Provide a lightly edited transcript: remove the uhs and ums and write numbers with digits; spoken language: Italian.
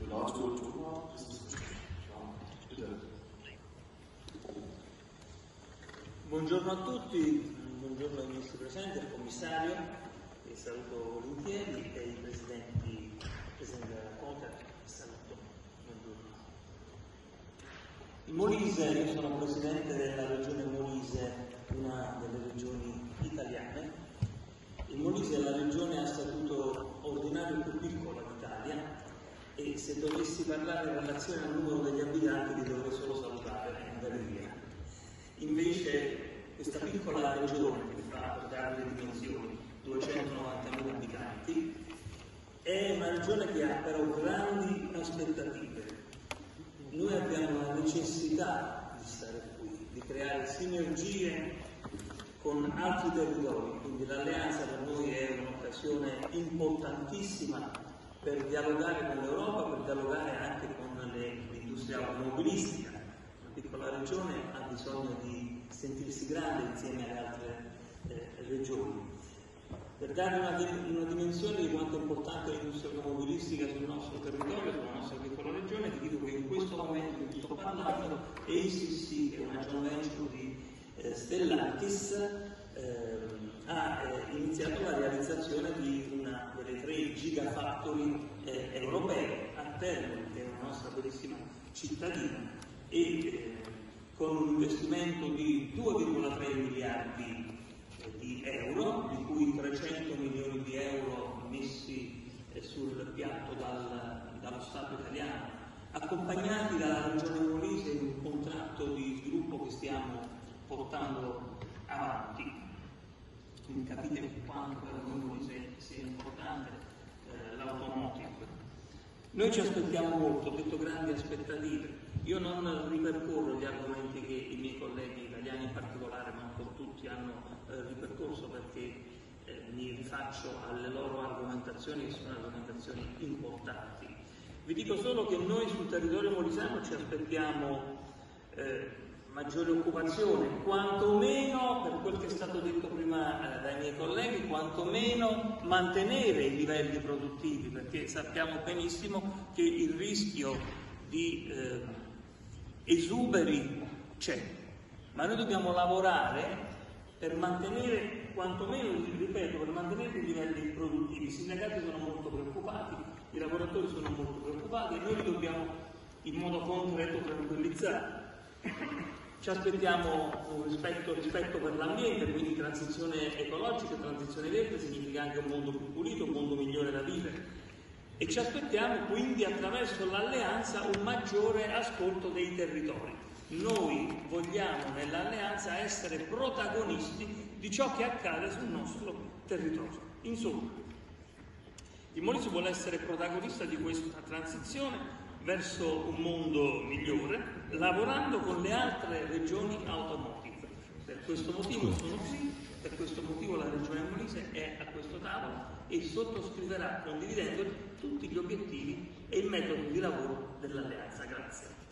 last Oktober ist es. Ja, bitte. Buongiorno a tutti, buongiorno ai ministri presenti, al commissario, che saluto volentieri, e ai presidenti della Conca, che saluto. Buongiorno. Il Molise, io sono presidente della regione Molise, una delle regioni italiane. Il Molise è la regione a statuto ordinario più piccola d'Italia e se dovessi parlare in relazione al numero degli abitanti li dovrei solo salutare e andare via. Invece questa piccola regione, che fa per dare le dimensioni, 290.000 abitanti, è una regione che ha però grandi aspettative. Noi abbiamo la necessità di stare qui, di creare sinergie con altri territori, quindi l'alleanza per noi è un'occasione importantissima per dialogare con l'Europa, per dialogare anche con l'industria automobilistica. Una piccola regione ha bisogno di sentirsi grande insieme alle altre regioni. Per dare una dimensione di quanto è importante l'industria automobilistica sul nostro territorio, sulla nostra piccola regione, ti dico che in questo momento in cui sto parlando ACC, che è una joint venture di Stellantis, ha iniziato la realizzazione di una delle 3 gigafactory europee a Termoli, che è una nostra bellissima cittadina, e con un investimento di 2,3 miliardi di euro, di cui 300 milioni di euro messi sul piatto dallo Stato italiano, accompagnati dalla Regione Molise in un contratto di sviluppo che stiamo portando avanti. Quindi capite quanto per noi Molise sia importante l'automotive. Noi ci aspettiamo molto, ho detto grandi aspettative. Io non ripercorro gli argomenti che i miei colleghi italiani in particolare, ma un po' tutti, hanno ripercorso, perché mi rifaccio alle loro argomentazioni, che sono argomentazioni importanti. Vi dico solo che noi sul territorio molisano ci aspettiamo maggiore occupazione, quantomeno, per quel che è stato detto prima dai miei colleghi, quantomeno mantenere i livelli produttivi, perché sappiamo benissimo che il rischio di esuberi c'è, ma noi dobbiamo lavorare per mantenere, quantomeno, ripeto, per mantenere i livelli produttivi. I sindacati sono molto preoccupati, i lavoratori sono molto preoccupati e noi li dobbiamo in modo concreto tranquillizzare. Ci aspettiamo un rispetto per l'ambiente, quindi transizione ecologica, transizione verde significa anche un mondo più pulito, un mondo migliore da vivere. E ci aspettiamo quindi attraverso l'alleanza un maggiore ascolto dei territori. Noi vogliamo nell'alleanza essere protagonisti di ciò che accade sul nostro territorio. Insomma, il Molise vuole essere protagonista di questa transizione verso un mondo migliore, lavorando con le altre regioni automotive. Per questo motivo sono qui, per questo motivo la regione Molise è a questo tavolo e sottoscriverà, condividendo tutti gli obiettivi e il metodo di lavoro dell'alleanza. Grazie.